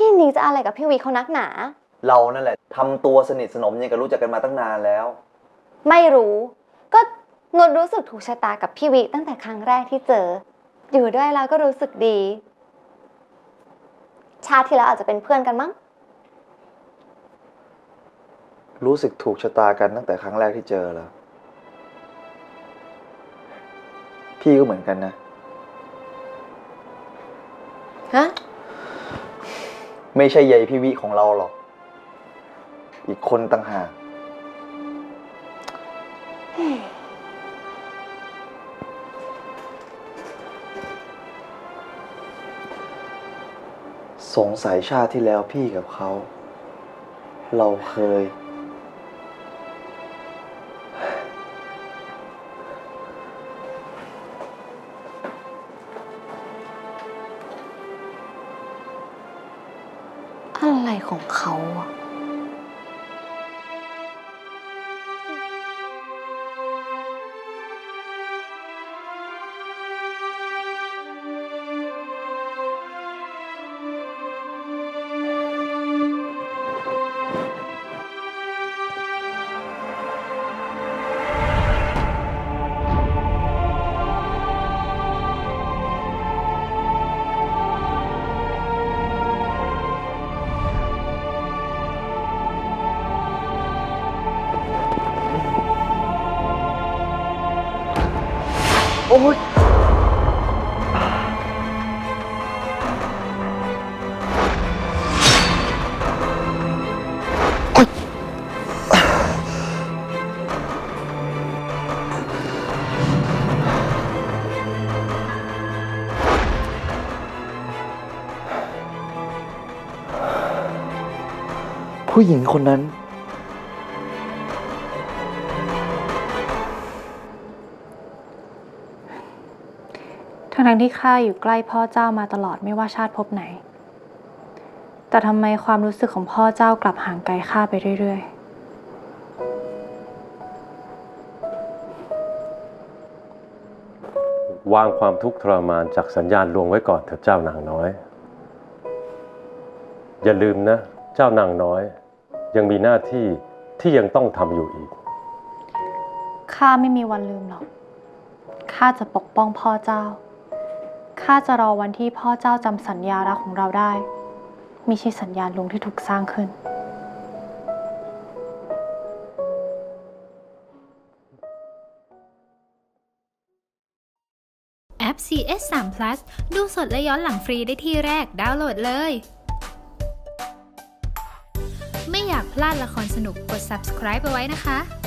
พี่นีจะอะไรกับพี่วีเขานักหนาเรานั่นแหละทำตัวสนิทสนมยังกับรู้จักกันมาตั้งนานแล้วไม่รู้ก็นุชรู้สึกถูกชะตากับพี่วีตั้งแต่ครั้งแรกที่เจออยู่ด้วยแล้วก็รู้สึกดีชาติที่แล้วอาจจะเป็นเพื่อนกันมั้งรู้สึกถูกชะตากันตั้งแต่ครั้งแรกที่เจอแล้วพี่ก็เหมือนกันนะฮะไม่ใช่ยายพี่วิของเราหรอกอีกคนต่างหากสงสัยชาติที่แล้วพี่กับเขาเราเคยอะไรของเขาอะโอ้ยผู้หญิงคนนั้นทั้งที่ข้าอยู่ใกล้พ่อเจ้ามาตลอดไม่ว่าชาติภพไหนแต่ทำไมความรู้สึกของพ่อเจ้ากลับห่างไกลข้าไปเรื่อยๆวางความทุกข์ทรมานจากสัญญาณลวงไว้ก่อนเถิดเจ้านางน้อยอย่าลืมนะเจ้านางน้อยยังมีหน้าที่ที่ยังต้องทำอยู่อีกข้าไม่มีวันลืมหรอกข้าจะปกป้องพ่อเจ้าข้าจะรอวันที่พ่อเจ้าจำสัญญารักของเราได้มิใช่สัญญาณลวงที่ถูกสร้างขึ้นแอป CS3 Plus ดูสดและย้อนหลังฟรีได้ที่แรกดาวน์โหลดเลยไม่อยากพลาดละครสนุกกด subscribe เอาไว้นะคะ